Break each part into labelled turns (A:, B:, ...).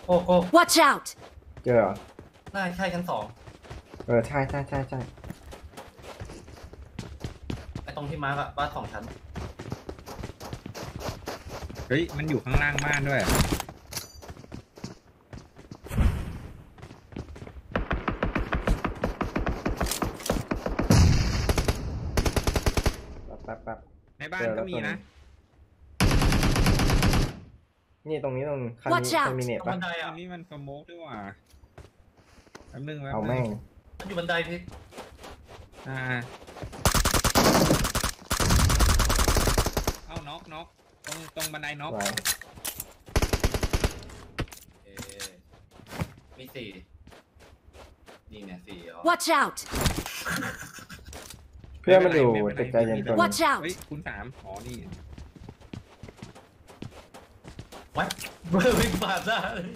A: โก้
B: Watch out
C: เจอเหรอ
A: น่าใช่ชั้น2
C: ใช่
A: ไอ้ตรงที่มาร์กอะบ้าน2 ชั้น
D: เฮ้ยมันอยู่ข้างล่างบ้านด้วย
C: แป๊บ
D: ในบ้านก็มีนะ
C: นี่ตรงนี้คันมีเน็ตป่ะ
D: อันนี้มันสโมกด้วยว่ะแป๊บนึง
C: เอาแม่ง
A: มันอยู่บันไดพี่
D: เอาน็อกตรงบันไดน็อก
A: มี4นี่เนี่ย4
B: Watch out
C: เพื่อนมันอยู่ตึกใจเย็นตัว
B: Watch out
D: เฮ้ยคูณ3อ๋อนี่
A: วัดเบอร์วิ่งผ่านได้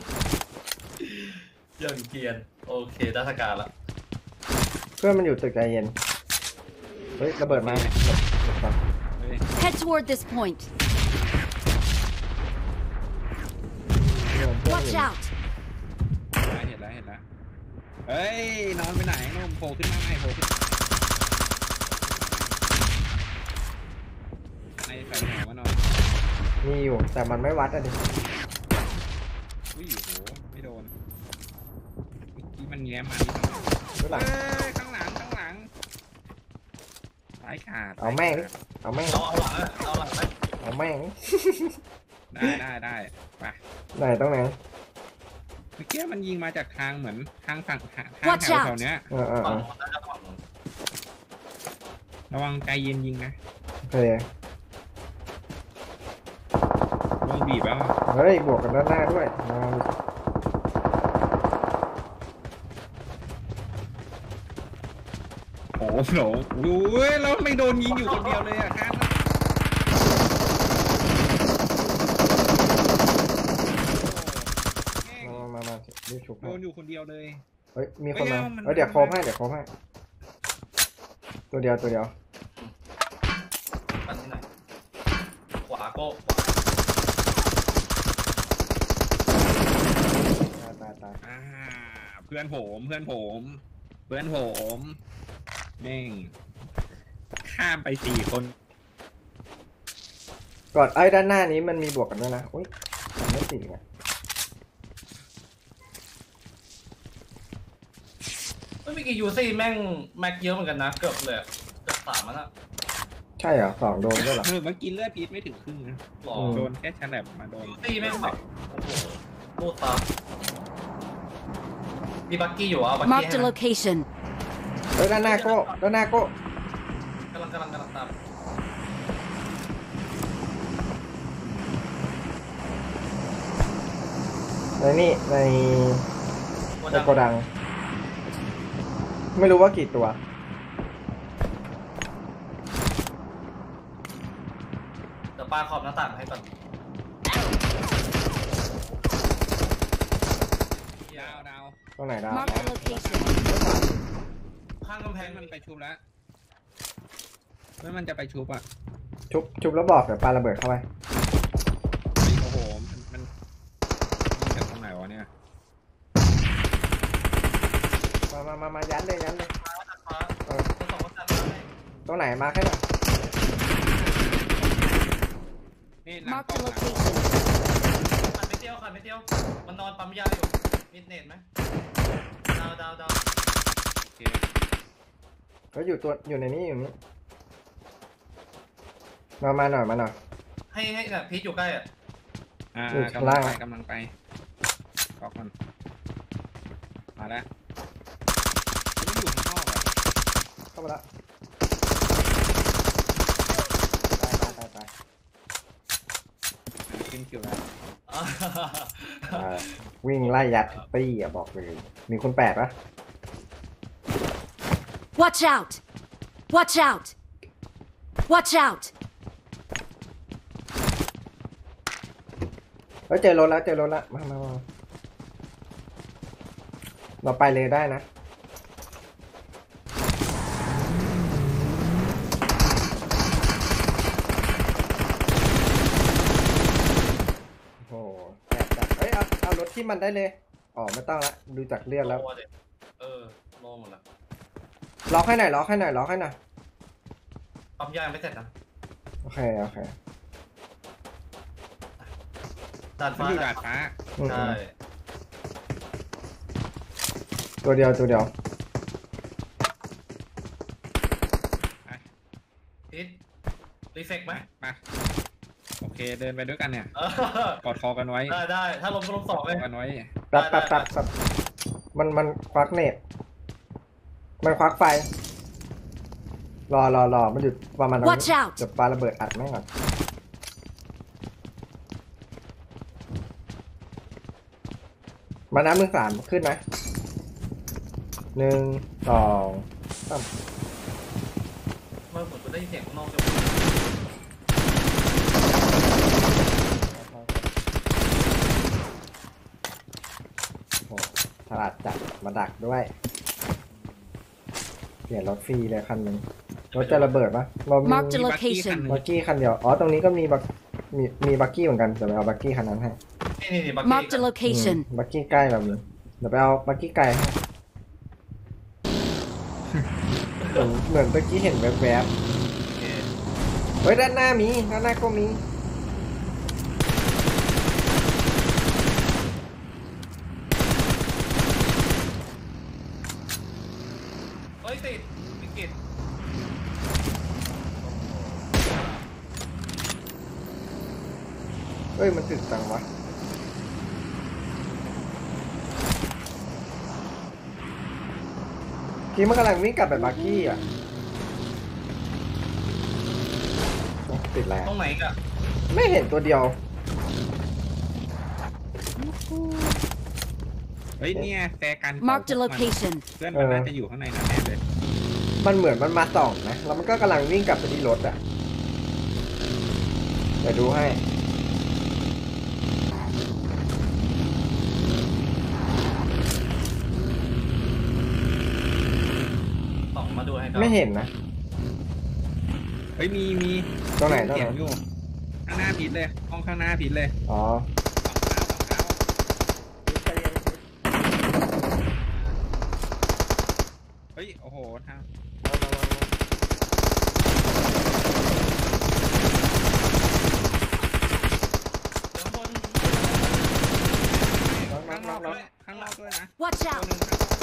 A: ยังเกียนโอเคได้สการละ
C: เพื่อนมันอยู่ตึกใจเย็นเฮ้ยระเบิดมา
B: Head toward this point Watch out
D: เห็นแล้วเฮ้ยนอนไปไหนนมโผล่ขึ้นมาไงโผล่ขึ้นในใส่หัวมานอน
C: มีอยู่แต่มันไม่วัดอ่ะดิ
D: อุ้ยโหไม่โดนที่มันแง้มมา
C: ข้างหลัง
D: ข้างหลังสายขาด
C: เอาแม่ง
A: เอาหลัง
C: เอาแม่ง
D: ได้ไป
C: ไหนตรงไหน
D: เมื่อกี้มันยิงมาจากทางเหมือนทางฝั่งทางแถวเนี้ยระวังใจเย็นยิงนะ
C: โอเค
D: ลองบีบแล้ว
C: เฮ้ยบวกกันด้านหน้าด้วย
D: โอ้โหดูแล้วไม่โดนยิงอยู่คนเดียวเลยอ่ะครับ
C: มารีบฉุก
D: โดนอยู่คนเดียวเลย
C: เฮ้ยมีคนมาเดี๋ยวโคบให้ตัวเดียว
A: ปันที่ไหนขวาโก้
C: ตาย
D: เพื่อนผมแม่งข้ามไป4 คน
C: กอดด้านหน้านี้มันมีบวกกันด้วยนะอุ้ยมันไม่ติดไง
A: ไม่มีกี่ยูซี่แม่งแม็กเยอะเหมือนกันนะเกือบ3มันอะ
C: ใช่เหรอ2โดนด้วยเหรอ
D: เมื่อกี้เลือดพีทไม่ถึงครึ่งนะโดนแค่ชั้นแบบมาโดน
A: ยูซี่แม่งแบบโอ้โหโคตรตามีบักกี้อยู่อ่ะบักกี้
B: Mark the location
C: ด้านหน้าโก้กำลัง
A: ตาม
C: ในโกดังไม่รู้ว่ากี่ตัว
A: เดี๋ยวปาขอบหน้าต่างให้ก่อน
D: ดาว
C: ตรงไหนดาว
A: ข้างกำแพง
D: มันไปชุบแล้วมันจะไปชุบอ่ะ
C: ชุบแล้วบอกเดี๋ยวปาระเบิดเข้าไป
D: โอ้โหมันจากตรงไหนวะเนี่ย
C: มายันเลยตรงไหนมาแค่ไหน
D: นี่
B: Mark the location
A: ขันไม่เตี้ยวมันนอนปั๊มยาอยู่มิดเน็ตไหมดาว
C: เขาอยู่ในนี้มาหน่อย
A: ให้แบบพีทอยู่ใกล้อ่ะ
D: กำลังไปบอกมันมาแล้วมันอยู่ข้างนอกอ่ะ
C: เข้ามาแล้วตาย
D: กินคิวแล้ว
C: วิ่งไล่ยัดตี้อ่ะบอกเลยมีคนแปลกปะ
B: Watch out
C: เจอรถแล้วมาเราไปเลยได้นะโอ้โหเฮ้ยเอารถที่มันได้เลยอ๋อไม่ต้องละดูจากเลือดแล้ว
A: โดิโล่หมดละ
C: ล็อกให้หน่อยล็อกให้หน่อยล็อกให้หน่อย
A: ปั๊มยางไม่เสร็จนะ
C: โอเคโอเค
A: ดาด
D: มัน
A: ฟ้า
D: อยู่ดาดฟ้า
C: อืม
A: ใช่
C: ตัวเดียวตัวเดียว
A: พิษรีเฟกไหม
D: มาโอเคเดินไปด้วยกันเนี่ย
A: เออก
D: อดคอกันไว้
A: ได้ถ้าล้มก็ล้มสอง
D: ก
A: เล
D: อย ดกันไว้
C: แป๊บแป๊บแป๊บแป๊บมันควักเน็ตมันควักไฟรอมันหยุดประมาณนั้น
B: Watch out
C: เดี๋ยวปาระเบิดอัดแม่งก่อนมาน้ำ1-3ขึ้นนะ1 2 3
A: เมื่อผมได้ยินเสียงข้างนอกจะ
C: โอ้ฉลาดจัดมาดักด้วยเปลี่ยนรถฟรีเลยคันหนึ่งรถจะระเบิดปะเรามี
B: Marked a
C: บัก
B: location.
C: กี้คันเดียวอ๋อตรงนี้ก็มีมีบักกี้เหมือนกันเดี๋ยวไปเอาบักกี้คันนั้นให้
A: นี่บักกี้
B: Marked a location.
C: บักกี้ใกล้เรามีเดี๋ยวไปเอาบักกี้ไกลให้เหมือนเมื่อกี้เห็นแวบๆเฮ้ยด้านหน้าก็มี
A: เฮ้ยติดวิกฤต
C: เฮ้ยมันถึกจังวะกี้มันกำลังวิ่งกลับไปบักกี้อ่ะโอ้ติดแล้ว
A: ตรงไหนกะ
C: ไม่เห็นตัวเดียว
D: เฮ้ยเนี่ยแฟร์กัน
B: Marked a location.
D: เพื่อนมันน่าจะอยู่ข้างในนั้นแน่เลย
C: มันเหมือนมันมาส่องนะแล้วมันก็กำลังวิ่งกลับไปที่รถอ่ะเดี๋ยวดูให้
A: ส่องมาดูให้ครับ
C: ไม่เห็นนะ
D: เฮ้ยมี
C: ตรงไหน
D: เสียงอยู่ข้างหน้าผิดเลยห้องข้างหน้าผิดเลย
C: อ๋อ
D: สองเท้าเฮ้ยโอ้โหทาง
A: เดี๋ยวบน
D: ข้างนอกด้วยข้างนอกด้วยนะ
B: Watch
D: ตัว
B: out.
D: หนึ่ง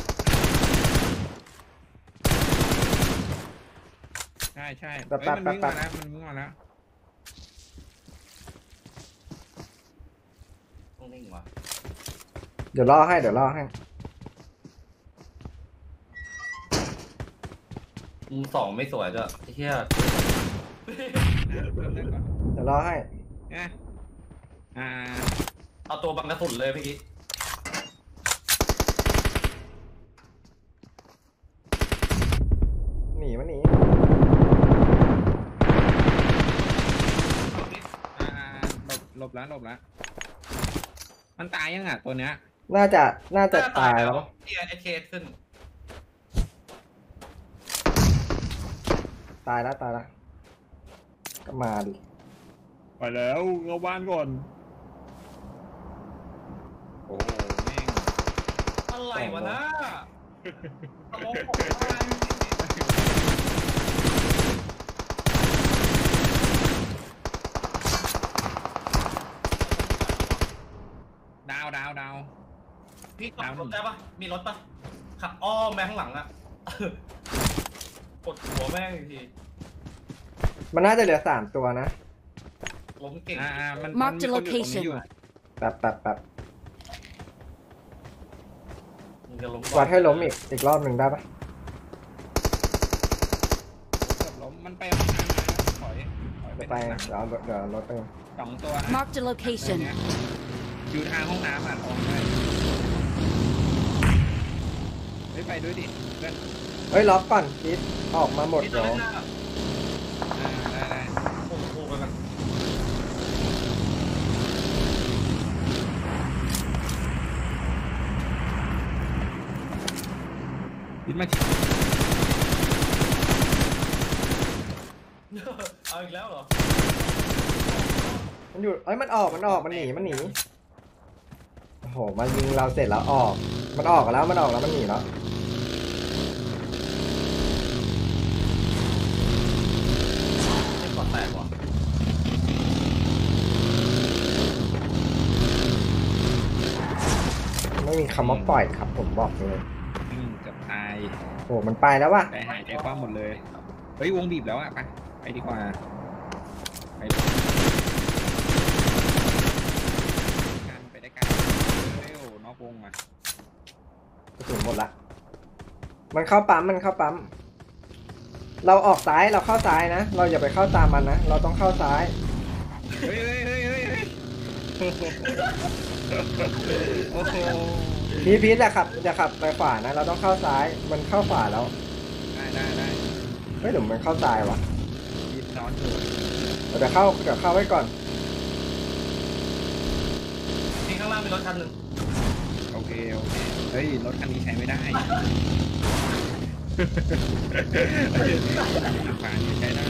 D: ใช่เฮ้ยมันวิ่งมาแล้ว
A: ต้องนิ่งวะ
C: เดี๋ยวล่อให้
A: มุมสองไม่สวยจ้ะไอ้เหี้ย
C: เดี๋ยวล่อให้
D: เนี่ยอ่า
A: เอาตัวบังกระสุนเลยพี่กิ๊ก
C: หนีมันหนี
D: หลบแล้วมันตายยังอ่ะตัวเนี้ย
C: น่าจะตายแล้ว
A: เกียร์ไอเคสขึ้น
C: ตายแล้วก็มาดิ
D: ไปแล้วเข้าบ้านก่อนโอ้โหแม่ง
A: อะไรวะนะตลกผม
D: ดาว
A: พี่ขับรถได้ปะมีรถปะขับอ้อมแม่ข้างหลังอะกดหัวแม่งอีกที
C: มันน่าจะเหลือ3ตัวนะ
A: ล้มเก่ง
D: มัน
B: Mark the
D: มีคนอยู่ตรงนี้
B: location
D: อยู่
C: แป๊บ
A: มึงจะล้ม
C: วัดให้ล้มอีกรอบหนึ่งได้ปะ
D: เกือบล้มมันไปห้องน้ำนะถอย
C: ไป
D: ไปทางหลัง
C: เดี๋ยวรถไป
D: สองตัวนะ
B: Marked a location.
D: อยู่ทางห้องน้ำอ่ะออกได้ไปด้วยดิเพื่อน
C: เฮ้ยล็อกก่อนคิดออกมาหมด
A: พี่
C: เดี๋ยว
A: เล่นหน้า
D: ได้
A: โอ้โหกันกัน
D: ยิดมา
A: เอาอีกแล้วเหรอ
C: มันอยู่มันออกมันหนีโหมายิงเราเสร็จแล้วออกมันออกแล้วมันหนีแล้ว
A: ไม่กดแตกว่ะ
C: ไม่มีคำว่าปล่อยครับผมบอกเลย
D: เกับตาย
C: โอ้มันไปแล้วว่ะ
D: ใจหายใจคว่ำหมดเลยเฮ้ยวงบีบแล้วอะไปดีกว่าไปได้กันเร็วนอกวงอ่ะ
C: กระสุนหมดละมันเข้าปั๊มเราออกซ้ายเราเข้าซ้ายนะเราอย่าไปเข้าตามมันนะเราต้องเข้าซ้าย
D: เฮ้ยโอ้โห
C: พีทจะขับไปขวานะเราต้องเข้าซ้ายมันเข้าขวาแล้ว
D: ได้
C: เฮ้ยหรือมันเข้าซ้ายวะ
D: ยิบซ้อนอยู่
C: เดี๋ยวเข้าไว้ก่อน
A: ที่ข้างล่างมีรถคันหนึ่ง
D: โอเคเฮ้ยรถคันนี้ใช้ไม่ได้ผ่านใช้ได้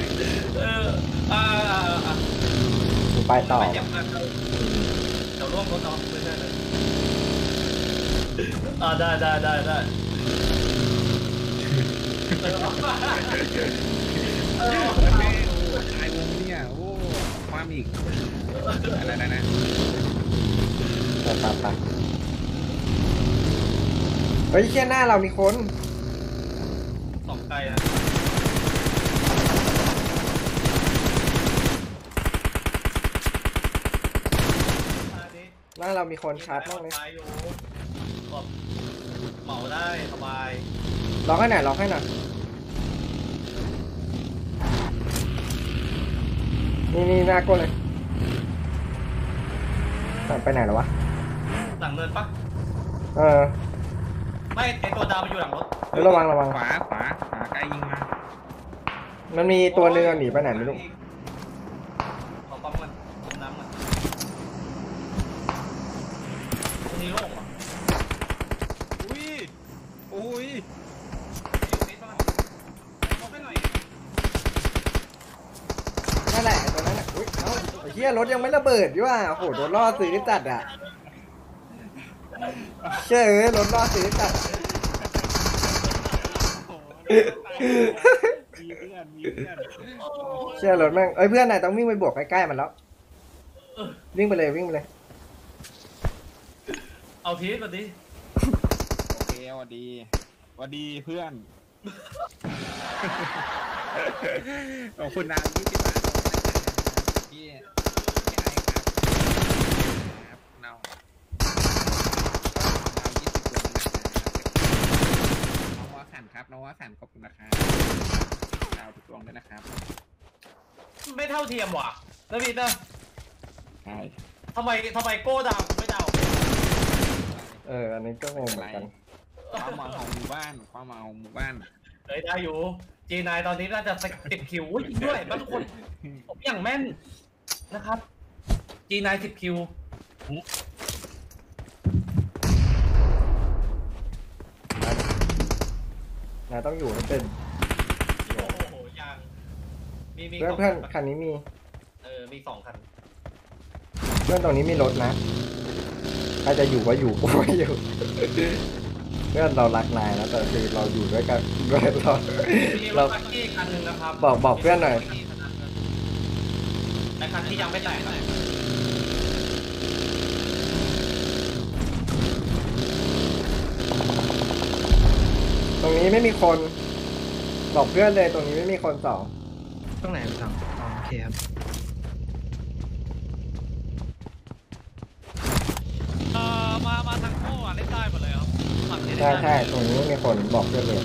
C: ผมไปต่อ
A: ไม่เจ็บมากเดี๋ยวร่วงรถน้องไม่ใช่เลยได้
D: ตายวงเนี่ยโอ้ความอีกอะไรนะ
C: ไปเฮ้ยเชี่ยหน้าเรามีคน
A: สองไกลนะ
C: หน้าเรามีคนชาร์จมากเลย
A: เหมาได้สบาย
C: ล็อกให้หน่อยนี่หน้าก้นเลยไปไหนแล้ววะ
A: หลังเนินปะ ไม่ไอตัวดาวมันอยู่หลังรถ
C: ระวัง
D: ขวาใกล้ยิงมา
C: มันมีตัวเรือหนีไปไหนไม่รู้
A: ขอปั๊มมันปั๊มน้ำมันตรงนี้โล่งว่ะ
D: อุ้ย
A: นิดบ้างมองให้หน่อย
C: นั่นแหละตัวนั้นน่ะอุ้ยเอ้าไอ้เหี้ยรถยังไม่ระเบิดดิว่าโอ้โหโดนล่อซื้อจัดอ่ะเชื่อรถล่อซื้อจัด
D: มีเพื่อน
C: เชื่อรถแม่งเพื่อนนายต้องวิ่งไปบวกใกล้ๆมันแล้ววิ่งไปเลย
A: เอาพีทมาดิ
D: โอเคสวัสดีเพื่อนขอบคุณนาง20 บาทพี่ไอ้ครับน้องว่าขันครับน้องว่าขันขอบคุณนะครับดาวทุกดวงด้วยนะครับ
A: ไม่เท่าเทียมว่ะนะพีทนะ
D: ใช่
A: ทำไมโก้ดาวไม่ดาว
C: อันนี้ก็งงเหมือนกัน
D: ความมาของหมู่บ้าน
A: ได้อยู่G9ตอนนี้น่าจะ10 คิวจริงด้วยบางคนผมอย่างแม่นนะครับ G9 10 คิวน
C: ายต้องอยู่ให้เป็น
A: โอ้โหยังมี
C: เพื่อนคันนี้มี
A: มี2 คัน
C: เพื่อนตรงนี้มีรถนะใครจะอยู่ก็อยู่กูไม่อยู่เพื่อนเรารักนายนะแต่คือเราอยู่ด้วยกันด้วย
A: มีรถบัคกี้คันหนึ่งนะครับ
C: บอกเพื่อนหน่อย
A: แต่คันที่ยังไม่แตก
C: ตรงนี้ไม่มีคนบอกเพื่อนเลยตรงนี้ไม่มีคน2
E: ตรงไหนพี่ตังโอเคครับ
A: มาทางโก้เล่นได้หมดเลยครับฝั่งนี้
C: ใช่ตรงนี้ไม่มีคนบอกเพื่อนเลย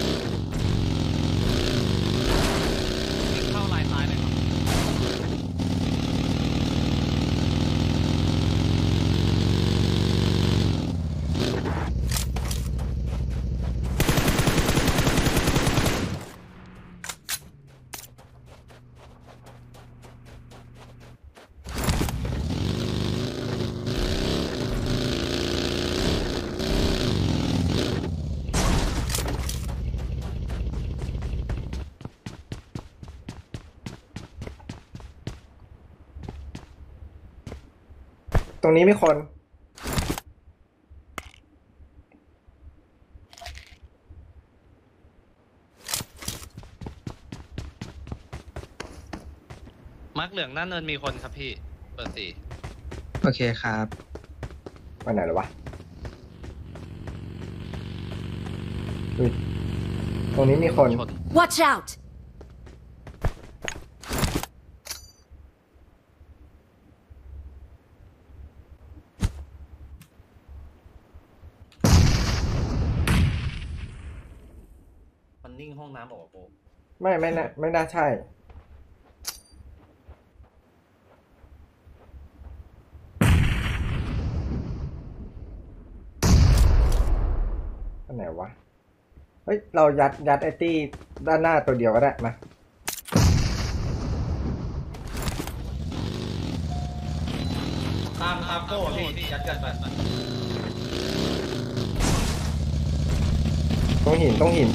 A: เข้าลายซ้ายเลยครับ
C: ตรงนี้มีคน
F: เหลืองหน้าเนินมีคนครับพี่เปิดสี่
E: โอเคครับ
C: ไปไหนหรอวะอุ๊ยตรงนี้มีคน
F: ชน
B: Watch out!
A: มันนิ่งห้องน้ำบอกว่าโบ
C: ไม่น่าใช่อันไหนวะเฮ้ยเรายัดไอตี้ด้านหน้าตัวเดียวก็ได้นะ
A: ตามโก้พี่ยัดกันไป
C: ต้องหิน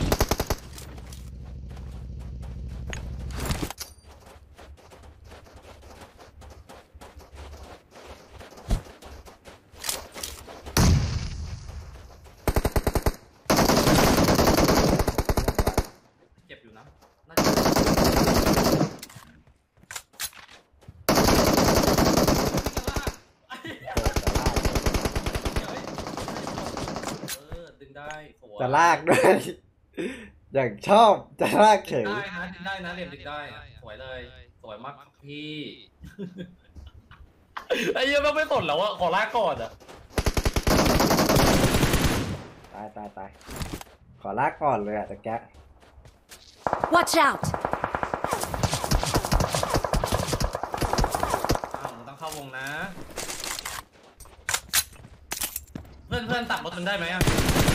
A: เจ็บอยู่นะน่าจะดึงได้สวย
C: จะลากด้วย อย่างชอบจะลากเฉย
A: ได้นะเหลี่ยมดึงได้สวยเลยสวยมากครับพี่ไอ้เหี้ยังไม่สนแล้วอะขอลากก่อนอะ
C: ตายขอลากก่อนเลยอะตะแกะ
B: Watch out!
A: มึงต้องเข้าวงนะ เพื่อนตัดรถมันได้ไหมอะ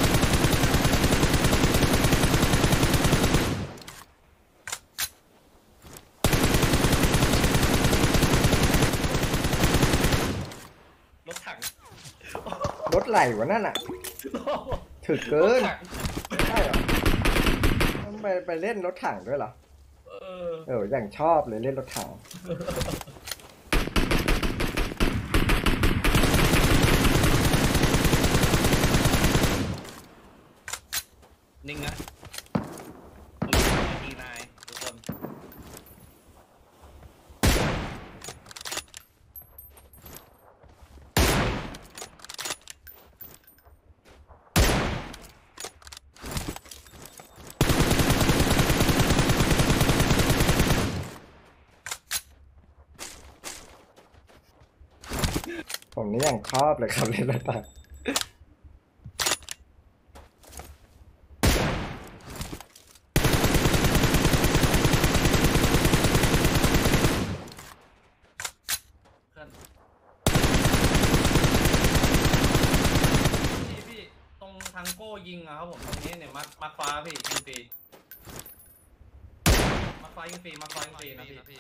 A: รถถัง
C: รถไหลวะนั่นอะถึกเกิน
A: รถถัง
C: ใช่เหรอต้องไปเล่นรถถังด้วยเหรอ
A: เออ
C: อย่างชอบเลยเล่นรถถัง
A: นิ่งนะทีนายทุกคน
C: ผมนี่ยังชอบเลยครับเล่นรถถัง
A: เพื่อนพี่ตรงทางโก้ยิงอะครับผมตรงนี้เนี่ยมาฟ้าพี่ยิงฟรีมาฟ้ายิงฟรีนะพี่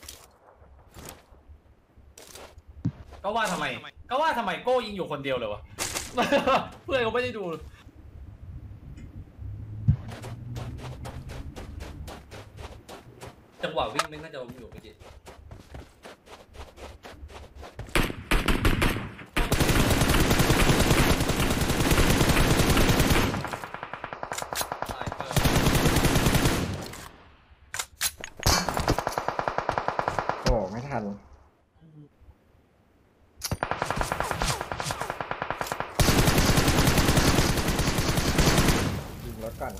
A: ก็ว่าทำไมโก้ยิงอยู่คนเดียวเลยวะ เพื่อนเขาไม่ได้ดูจังหวะวิ่งไม่น่าจะล้มอยู่เมื่อกี้ตายเกิน
C: โอ้ไม่ทันยิงรถก่อน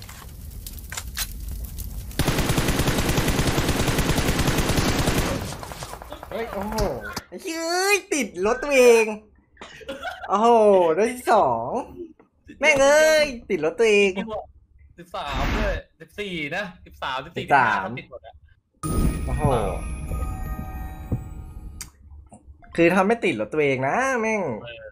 C: เฮ้ยโอ้โหไอ้เฮ้ยติดรถตัวเองโอ้โหได้ที่สองแม่งเอ้ยติดรถตัวเอง
A: 13ด้วย14นะ13 14
C: 13
A: 15ทำติดหมดอะ
C: โอ้โหคือทำไม่ติดรถตัวเองนะแม่ง
A: เออ